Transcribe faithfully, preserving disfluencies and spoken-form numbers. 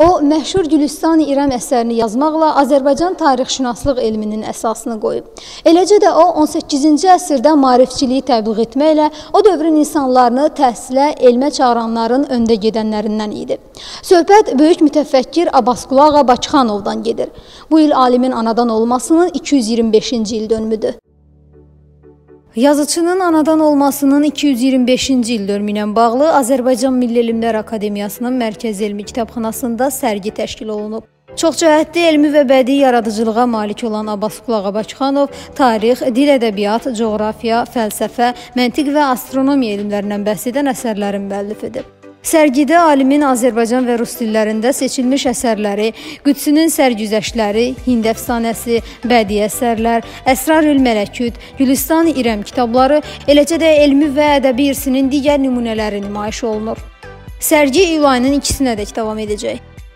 O, məşhur Gülüstan-ı İrəm əsərini yazmaqla Azərbaycan tarixşünaslıq elminin əsasını qoyub. Eləcə də o, on səkkizinci əsrdə maarifçiliyi təbliğ etməklə o dövrün insanlarını təhsilə, elmə çağıranların öndə gedənlərindən idi. Söhbət böyük mütəfəkkir Abbasqulu Ağa Bakıxanovdan gedir. Bu il alimin anadan olmasının iki yüz iyirmi beşinci il dönümüdür. Yazıçının anadan olmasının iki yüz iyirmi beşinci il dönümü ilə bağlı Azərbaycan Milli Elmlər Akademiyasının Mərkəzi Elmi Kitabxanasında sərgi təşkil olunub. Çoxcəhətli elmi və bədii yaradıcılığa malik olan Abbasqulu Ağa Bakıxanov tarix, dil ədəbiyyat, coğrafiya, fəlsəfə, məntiq və astronomiya elmlərindən bəhs edən əsərlərin müəllifi edib. Sərgidə alimin Azərbaycan və rus dillərində seçilmiş əsərləri, Qüdsünün sərgüzəştləri, Hind əfsanəsi, bədii əsərlər, Əsrarül Mələküt, Gülüstan-ı İrəm kitabları, eləcə də elmi və ədəbi irsinin digər nümunələri nümayiş olunur. Sərgi iyul ayının ikisinədək davam edəcək.